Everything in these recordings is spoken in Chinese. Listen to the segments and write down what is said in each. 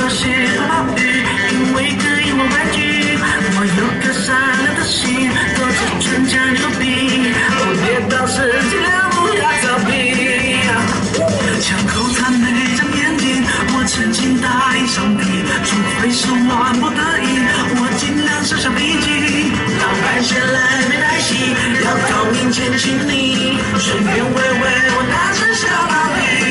热血暴雨，因为个荧幕玩具。我有颗善良的心，躲着全家牛逼。我跌倒时尽量不要逃避。枪口他没长眼睛，我曾经答应上帝，除非是万不得已，我尽量少想笔记。老板先来没带戏，要靠命前请你，顺便喂喂我大声小老弟。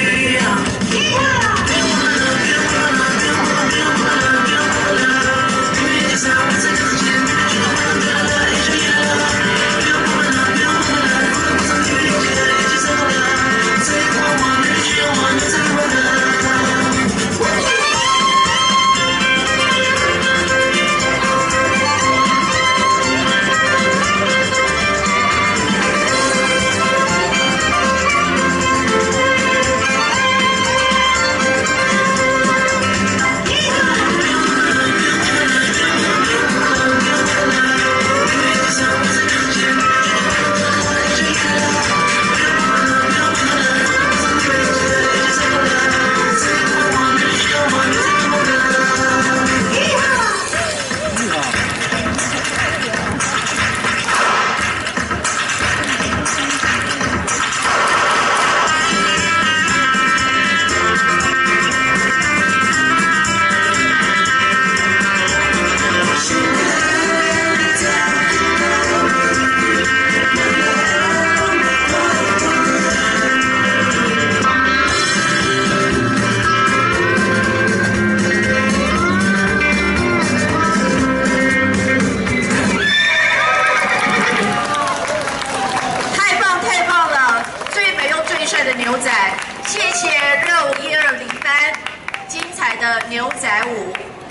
牛仔，谢谢热舞120班精彩的牛仔舞。